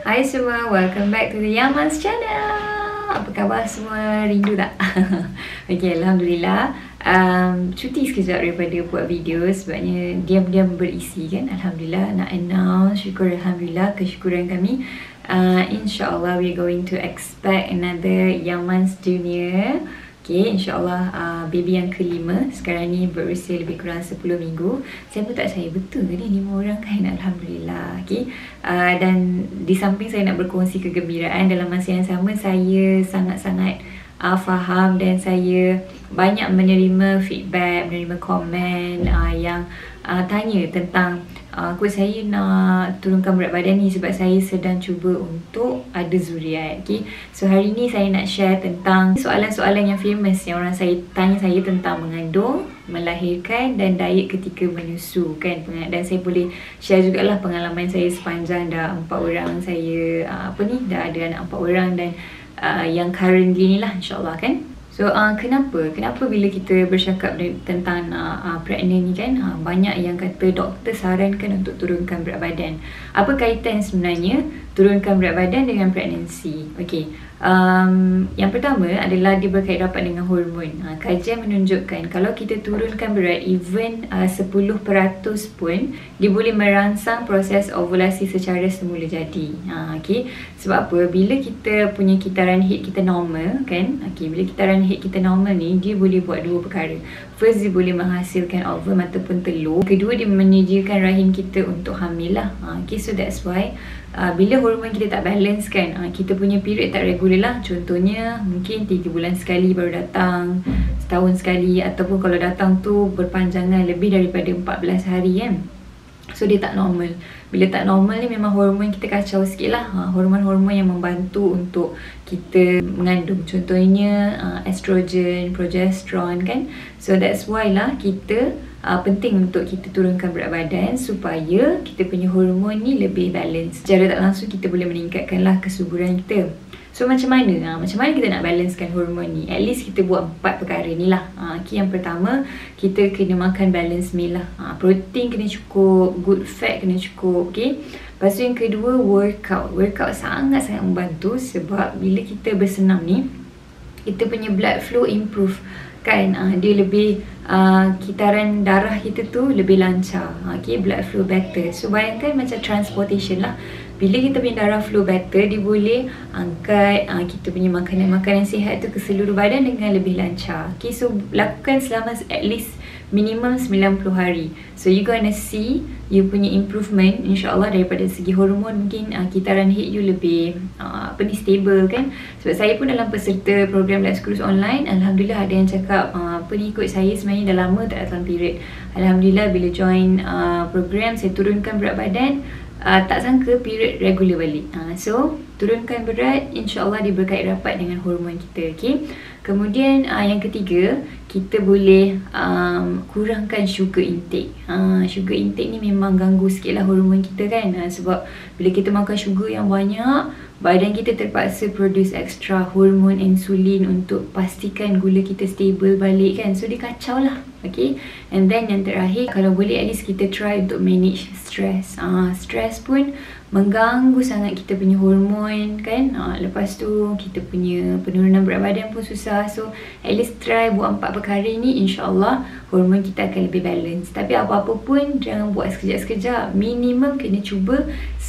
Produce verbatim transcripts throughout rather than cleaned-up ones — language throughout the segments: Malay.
Hai semua, welcome back to the Yamans channel. Apa khabar semua? Rindu tak? Okay, Alhamdulillah. um, Cuti sekejap daripada buat video sebabnya diam-diam berisi kan. Alhamdulillah, nak announce, syukur Alhamdulillah, kesyukuran kami. uh, InsyaAllah we're going to expect another Yamans Junior. Okay, insyaAllah uh, baby yang kelima. Sekarang ni berusia lebih kurang sepuluh minggu. Saya pun tak percaya, betul ke ni lima orang kan? Alhamdulillah. Okay, uh, dan di samping saya nak berkongsi kegembiraan, dalam masa yang sama saya sangat-sangat uh, faham dan saya banyak menerima feedback, menerima komen uh, yang uh, tanya tentang uh, Coach, saya nak turunkan berat badan ni sebab saya sedang cuba untuk ada zuriat. Okay, so hari ni saya nak share tentang soalan-soalan yang famous yang orang saya tanya saya tentang mengandung, melahirkan dan diet ketika menyusu kan. Dan saya boleh share jugalah pengalaman saya sepanjang dah empat orang saya uh, apa ni dah ada anak empat orang dan uh, yang currently ni lah, insyaAllah kan. So uh, kenapa? Kenapa bila kita bercakap tentang uh, uh, pregnant ni kan, uh, banyak yang kata doktor sarankan untuk turunkan berat badan. Apa kaitan sebenarnya turunkan berat badan dengan pregnancy? Okay, um, yang pertama adalah dia berkait rapat dengan hormon. uh, Kajian menunjukkan kalau kita turunkan berat even uh, sepuluh peratus pun, dia boleh merangsang proses ovulasi secara semula jadi. uh, Okay, sebab apa? Bila kita punya kitaran head kita normal kan, okay, bila kitaran head kita normal ni, dia boleh buat dua perkara. First, dia boleh menghasilkan ovum ataupun telur. Kedua, dia menyediakan rahim kita untuk hamil lah. ha, Okay, so that's why uh, bila hormon kita tak balance kan, uh, kita punya period tak regular lah. Contohnya mungkin tiga bulan sekali baru datang, setahun sekali, ataupun kalau datang tu berpanjangan lebih daripada empat belas hari kan. So dia tak normal. Bila tak normal ni memang hormon kita kacau sikit lah. ha, Hormon-hormon yang membantu untuk kita mengandung, contohnya uh, estrogen, progesterone kan. So that's why lah kita uh, penting untuk kita turunkan berat badan supaya kita punya hormon ni lebih balance. Secara tak langsung kita boleh meningkatkan lah kesuburan kita. So macam mana? Ha, macam mana kita nak balancekan hormon ni? At least kita buat empat perkara ni lah. ha, okay, yang pertama, kita kena makan balance meal lah. ha, Protein kena cukup, good fat kena cukup. Okay, lepas tu yang kedua, workout. Workout sangat-sangat membantu sebab bila kita bersenam ni, kita punya blood flow improve kan. uh, Dia lebih uh, kitaran darah kita tu lebih lancar. Okay, blood flow better. So bayangkan macam transportation lah. Bila kita punya darah flow better, dia boleh angkat uh, kita punya makanan-makanan sihat tu ke seluruh badan dengan lebih lancar. Okay, so lakukan selama at least minimum sembilan puluh hari. So you gonna see you punya improvement insyaAllah daripada segi hormon. Mungkin uh, kitaran head you lebih uh, apa ni stable kan. Sebab saya pun dalam peserta program Let's Cruise online, Alhamdulillah ada yang cakap uh, apa ni, ikut saya sebenarnya dah lama tak datang period. Alhamdulillah bila join uh, program, saya turunkan berat badan. Uh, tak sangka period regular balik. uh, So turunkan berat, insyaAllah dia berkait rapat dengan hormon kita. Okay, kemudian uh, yang ketiga, kita boleh um, kurangkan sugar intake. uh, Sugar intake ni memang ganggu sikit lah hormon kita kan. uh, Sebab bila kita makan sugar yang banyak, badan kita terpaksa produce extra hormon insulin untuk pastikan gula kita stable balik kan. So dia kacau lah. Okay, and then yang terakhir, kalau boleh at least kita try untuk manage stress. uh, Stress pun mengganggu sangat kita punya hormon kan. uh, Lepas tu kita punya penurunan berat badan pun susah. So at least try buat empat perkara ni, insyaAllah hormon kita akan lebih balance. Tapi apa-apa pun jangan buat sekejap-sekejap. Minimum kena cuba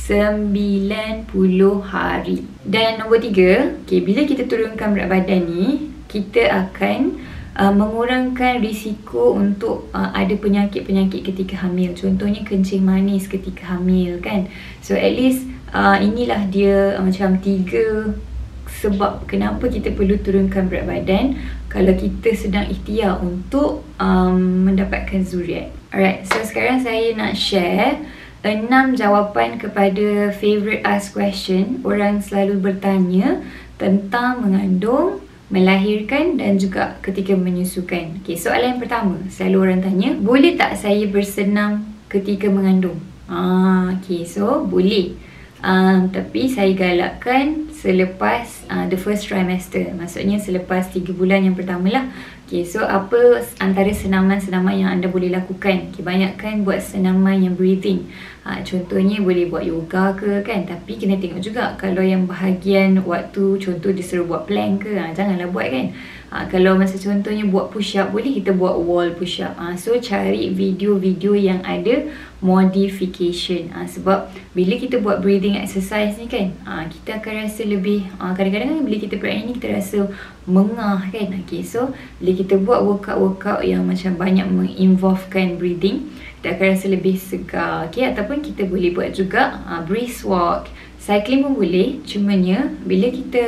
sembilan puluh hari. Dan nombor tiga, okay, bila kita turunkan berat badan ni, kita akan Uh, mengurangkan risiko untuk uh, ada penyakit-penyakit ketika hamil. Contohnya kencing manis ketika hamil kan. So at least uh, inilah dia uh, macam tiga sebab kenapa kita perlu turunkan berat badan kalau kita sedang ikhtiar untuk um, mendapatkan zuriat. Alright, so sekarang saya nak share enam jawapan kepada favourite ask question. Orang selalu bertanya tentang mengandung, melahirkan dan juga ketika menyusukan. Okay, soalan yang pertama, selalu orang tanya, boleh tak saya bersenam ketika mengandung? Ah, okay, so boleh. Um, tapi saya galakkan selepas uh, the first trimester. Maksudnya selepas tiga bulan yang pertama lah. Okay, so apa antara senaman-senaman yang anda boleh lakukan? Okay, banyakkan buat senaman yang breathing. Ha, contohnya boleh buat yoga ke kan, tapi kena tengok juga kalau yang bahagian waktu contoh disuruh buat plank ke, ha, janganlah buat kan. Ha, kalau masa contohnya buat push up, boleh kita buat wall push up. Ha, so cari video-video yang ada modification. Ha, sebab bila kita buat breathing exercise ni kan, ha, kita akan rasa lebih, ha, kadang-kadang kan bila kita buat ni kita rasa mengah kan. Okay, so bila kita buat workout-workout yang macam banyak menginvolvekan breathing, kita akan rasa lebih segar. Okay, ataupun kita boleh buat juga uh, brisk walk, cycling pun boleh. Cumanya bila kita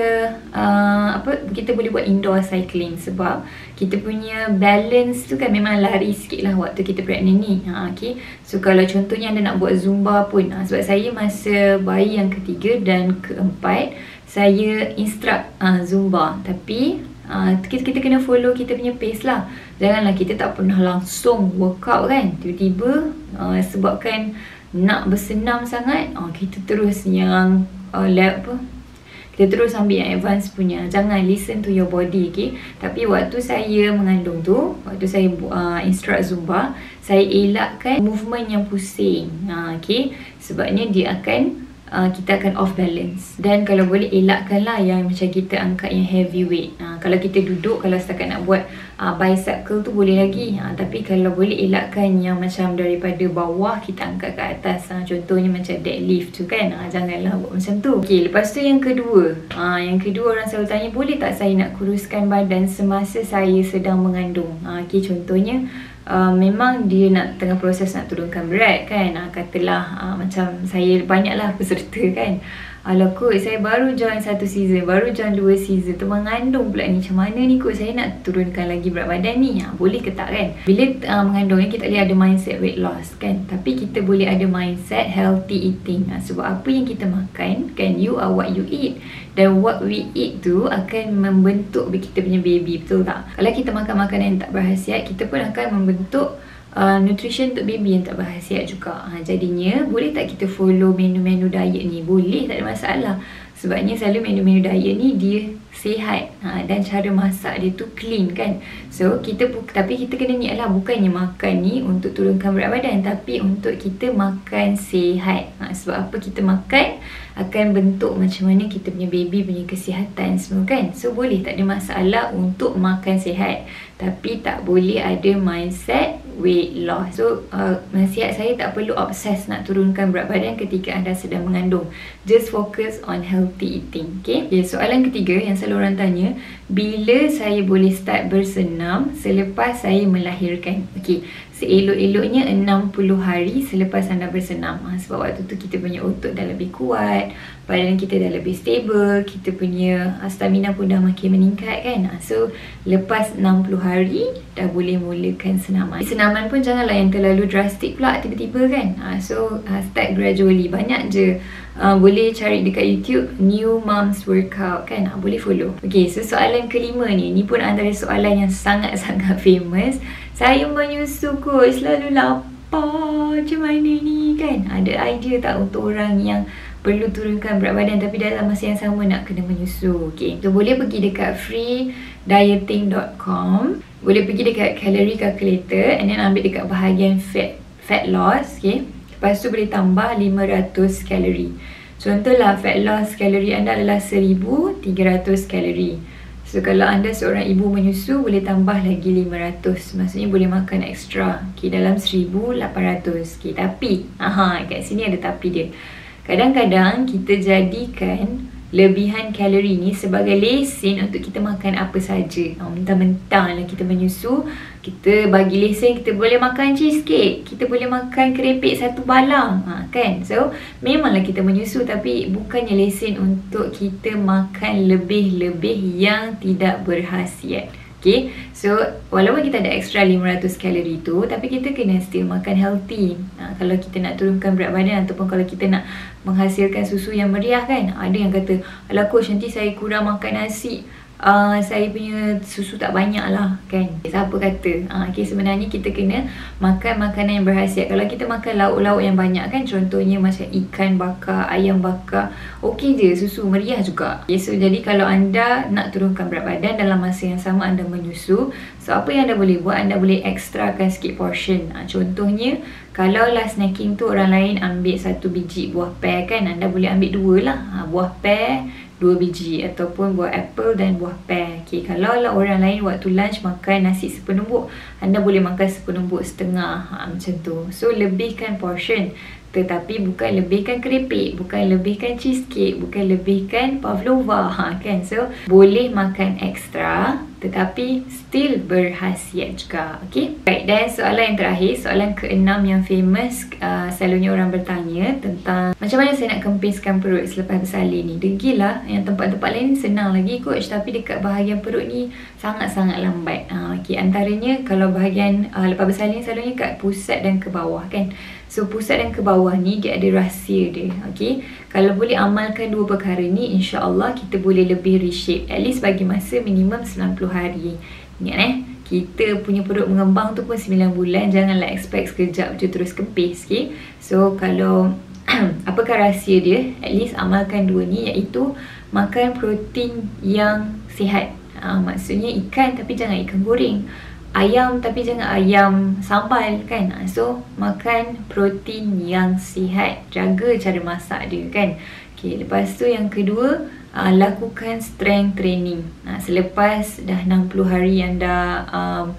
uh, apa kita boleh buat indoor cycling, sebab kita punya balance tu kan memang lari sikit lah waktu kita pregnant ni. ha, okay. So kalau contohnya anda nak buat zumba pun, ha, sebab saya masa bayi yang ketiga dan keempat saya instruct uh, zumba, tapi Uh, kita, kita kena follow kita punya pace lah. Janganlah kita tak pernah langsung workout kan, tiba-tiba uh, sebabkan nak bersenam sangat, uh, kita terus yang uh, lab apa kita terus ambil yang advance punya. Jangan, listen to your body. Okay. Tapi waktu saya mengandung tu, waktu saya uh, instruct zumba, saya elakkan movement yang pusing. uh, okay. Sebabnya dia akan Uh, kita akan off balance. Dan kalau boleh elakkanlah yang macam kita angkat yang heavy weight. uh, Kalau kita duduk, kalau setakat nak buat uh, bicycle tu boleh lagi. uh, Tapi kalau boleh elakkan yang macam daripada bawah kita angkat ke atas. uh, Contohnya macam deadlift tu kan, uh, janganlah buat macam tu. Okay, lepas tu yang kedua, uh, Yang kedua orang selalu tanya, boleh tak saya nak kuruskan badan semasa saya sedang mengandung? uh, Okay, contohnya Uh, memang dia nak tengah proses nak turunkan berat kan. uh, Katalah uh, macam saya banyaklah peserta kan, alah kot saya baru join satu season, baru join dua season tu mengandung pula ni, macam mana ni kot saya nak turunkan lagi berat badan ni. ha, Boleh ke tak kan? Bila uh, mengandung ni kita boleh ada mindset weight loss kan, tapi kita boleh ada mindset healthy eating. ha, Sebab apa yang kita makan kan, you are what you eat. Dan what we eat tu akan membentuk kita punya baby, betul tak? Kalau kita makan makanan yang tak berkhasiat, kita pun akan membentuk Uh, nutrition untuk baby yang tak berkhasiat juga. ha, Jadinya boleh tak kita follow menu-menu diet ni? Boleh, tak ada masalah. Sebabnya selalu menu-menu diet ni dia sihat, ha, dan cara masak dia tu clean kan. So kita, tapi kita kena niat lah, bukannya makan ni untuk turunkan berat badan, tapi untuk kita makan sihat. ha, Sebab apa kita makan akan bentuk macam mana kita punya baby punya kesihatan semua kan. So boleh, tak ada masalah untuk makan sihat, tapi tak boleh ada mindset weight loss. So uh, nasihat saya, tak perlu obses nak turunkan berat badan ketika anda sedang mengandung. Just focus on healthy eating. Okay, okay, soalan ketiga yang selalu orang tanya, bila saya boleh start bersenam selepas saya melahirkan? Okay, seelok-eloknya enam puluh hari selepas anda bersenam. ha, Sebab waktu tu kita punya otot dah lebih kuat, badan kita dah lebih stable, kita punya stamina pun dah makin meningkat kan. ha, So lepas enam puluh hari dah boleh mulakan senaman. Senaman pun janganlah yang terlalu drastik pula tiba-tiba kan. ha, So uh, start gradually. Banyak je uh, boleh cari dekat YouTube New Moms Workout kan, ha, boleh follow. Okay, so soalan kelima ni, ni pun antara soalan yang sangat-sangat famous. Saya menyusu kot, selalu lapar, macam mana ni kan? Ada idea tak untuk orang yang perlu turunkan berat badan tapi dalam masa yang sama nak kena menyusu? Okay, so boleh pergi dekat free dieting dot com, boleh pergi dekat calorie calculator and then ambil dekat bahagian fat fat loss. Okay, lepas tu boleh tambah lima ratus kalori. Contohlah fat loss kalori anda adalah seribu tiga ratus kalori. So kalau anda seorang ibu menyusu, boleh tambah lagi lima ratus. Maksudnya boleh makan ekstra. Okay, dalam seribu lapan ratus. Okay, tapi aha, kat sini ada tapi dia. Kadang-kadang kita jadikan lebihan kalori ni sebagai lesen untuk kita makan apa saja. Ha, mentang-mentang lah kita menyusu, kita bagi lesen kita boleh makan cheesecake, kita boleh makan kerepek satu balang, ha, kan? So memanglah kita menyusu, tapi bukannya lesen untuk kita makan lebih-lebih yang tidak berkhasiat. Okay, so walaupun kita ada extra lima ratus kalori tu, tapi kita kena still makan healthy. ha, Kalau kita nak turunkan berat badan ataupun kalau kita nak menghasilkan susu yang meriah kan. Ada yang kata, alah coach nanti saya kurang makan nasi, uh, saya punya susu tak banyak lah kan. Siapa kata uh, okay, sebenarnya kita kena makan makanan yang berkhasiat. Kalau kita makan lauk-lauk yang banyak kan, contohnya macam ikan bakar, ayam bakar, okey je, susu meriah juga. Okay, so jadi kalau anda nak turunkan berat badan dalam masa yang sama anda menyusu, so apa yang anda boleh buat, anda boleh ekstrakan sikit portion. uh, Contohnya kalau lah snacking tu orang lain ambil satu biji buah pear kan, anda boleh ambil dua lah, ha, buah pear dua biji, ataupun buah apple dan buah pear. Okay, kalau lah orang lain waktu lunch makan nasi sepenumbuk, anda boleh makan sepenumbuk setengah, ha, macam tu. So lebihkan portion, tetapi bukan lebihkan keripik, bukan lebihkan cheesecake, bukan lebihkan pavlova, ha, kan. So boleh makan ekstra tetapi still berkhasiat juga. Okay, baik, dan soalan yang terakhir, soalan keenam yang famous, uh, selalunya orang bertanya tentang macam mana saya nak kempiskan perut selepas bersalin ni. Degilah, yang tempat-tempat lain senang lagi coach, tapi dekat bahagian perut ni sangat-sangat lambat. uh, okay, antaranya kalau bahagian uh, lepas bersalin selalunya kat pusat dan ke bawah kan. So pusat dan ke bawah ni dia ada rahsia dia. Okay, kalau boleh amalkan dua perkara ni, insya-Allah kita boleh lebih reshape, at least bagi masa minimum sembilan puluh hari. Ingat eh, kita punya perut mengembang tu pun sembilan bulan, janganlah expect sekejap je terus kempis. Okay, so kalau apakah rahsia dia, at least amalkan dua ni, iaitu makan protein yang sihat. ha, Maksudnya ikan tapi jangan ikan goreng, ayam tapi jangan ayam sambal kan. So makan protein yang sihat, jaga cara masak dia kan. Okay, lepas tu yang kedua, uh, lakukan strength training. uh, Selepas dah enam puluh hari anda um,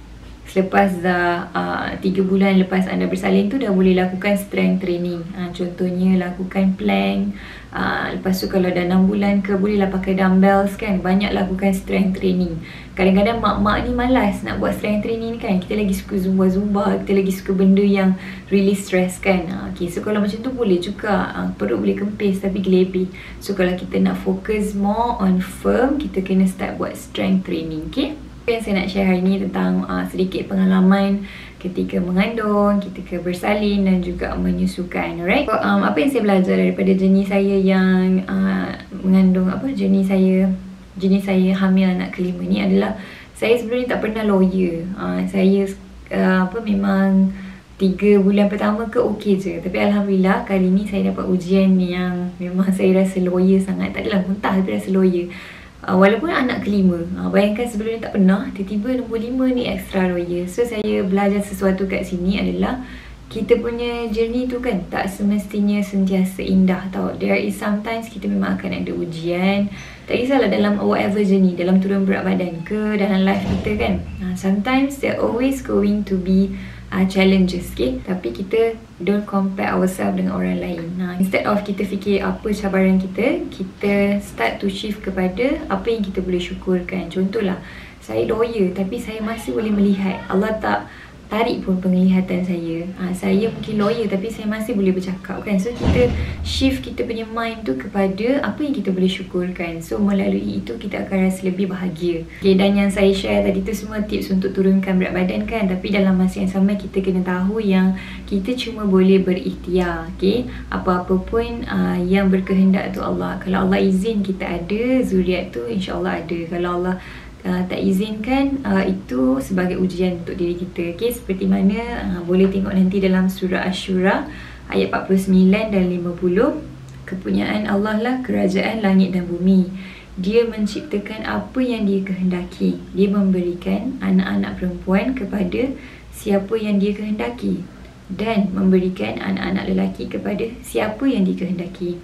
Selepas dah uh, tiga bulan lepas anda bersalin tu, dah boleh lakukan strength training. uh, Contohnya lakukan plank. uh, Lepas tu kalau dah enam bulan ke, bolehlah pakai dumbbells kan. Banyak lakukan strength training. Kadang-kadang mak-mak ni malas nak buat strength training kan. Kita lagi suka zumba-zumba, kita lagi suka benda yang really stress kan. uh, Okay, so kalau macam tu boleh juga, uh, perut boleh kempis tapi gelebih. So kalau kita nak fokus more on firm, kita kena start buat strength training. Okay, yang saya nak share hari ni tentang uh, sedikit pengalaman ketika mengandung, ketika bersalin dan juga menyusukan. Alright, so, um, apa yang saya belajar daripada jenis saya yang uh, mengandung, apa jenis saya jenis saya hamil anak kelima ni adalah, saya sebenarnya tak pernah lawyer. uh, Saya uh, apa memang tiga bulan pertama ke okey je, tapi Alhamdulillah kali ni saya dapat ujian yang memang saya rasa lawyer sangat. Tak adalah muntah tapi rasa lawyer. Uh, walaupun anak kelima, uh, bayangkan sebelum ni tak pernah, tiba-tiba nombor lima ni extra lawyer. So saya belajar sesuatu kat sini adalah, kita punya journey tu kan tak semestinya sentiasa indah tau. There is sometimes kita memang akan ada ujian. Tak kisahlah dalam whatever journey, dalam turun berat badan ke, dalam life kita kan, uh, sometimes there always going to be uh, challenges. Okay, tapi kita don't compare ourselves dengan orang lain. Nah, instead of kita fikir apa cabaran kita, kita start to shift kepada apa yang kita boleh syukurkan. Contohlah, saya lawyer tapi saya masih boleh melihat. Allah tak tarik pun penglihatan saya. ha, Saya mungkin lawyer tapi saya masih boleh bercakap kan. So kita shift kita punya mind tu kepada apa yang kita boleh syukurkan. So melalui itu kita akan rasa lebih bahagia. Okay, dan yang saya share tadi tu semua tips untuk turunkan berat badan kan. Tapi dalam masa yang sama kita kena tahu yang kita cuma boleh berikhtiar. Okay, apa-apa pun uh, yang berkehendak tu Allah. Kalau Allah izin kita ada zuriat tu, insya-Allah ada. Kalau Allah Uh, tak izinkan, uh, itu sebagai ujian untuk diri kita. Okay, seperti mana uh, boleh tengok nanti dalam surah Asy-Syura ayat empat puluh sembilan dan lima puluh. Kepunyaan Allah lah kerajaan langit dan bumi. Dia menciptakan apa yang dia kehendaki. Dia memberikan anak-anak perempuan kepada siapa yang dia kehendaki, dan memberikan anak-anak lelaki kepada siapa yang dia kehendaki.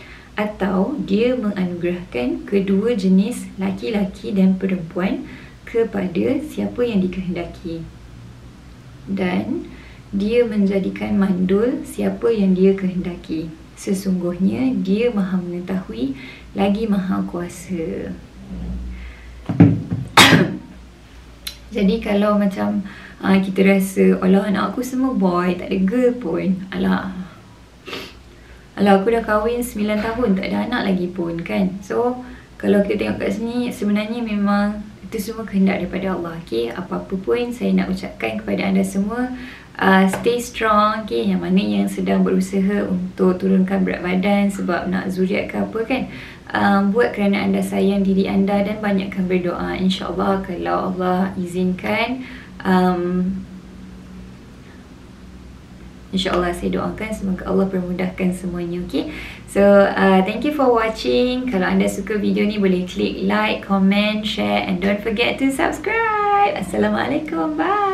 Atau dia menganugerahkan kedua jenis laki-laki dan perempuan kepada siapa yang dikehendaki, dan dia menjadikan mandul siapa yang dia kehendaki. Sesungguhnya dia maha mengetahui lagi maha kuasa. Jadi kalau macam uh, kita rasa, alah anak aku semua boy, tak ada girl pun, alah Alah aku dah kahwin sembilan tahun, tak ada anak lagi pun kan. So kalau kita tengok kat sini, sebenarnya memang itu semua kehendak daripada Allah. Okay, apa-apa pun saya nak ucapkan kepada anda semua, uh, stay strong, okay? Yang mana yang sedang berusaha untuk turunkan berat badan sebab nak zuriat ke apa kan, um, buat kerana anda sayang diri anda dan banyakkan berdoa. InsyaAllah kalau Allah izinkan, um, InsyaAllah saya doakan semoga Allah permudahkan semuanya, okay? So, uh, thank you for watching. Kalau anda suka video ni boleh klik like, comment, share and don't forget to subscribe. Assalamualaikum. Bye.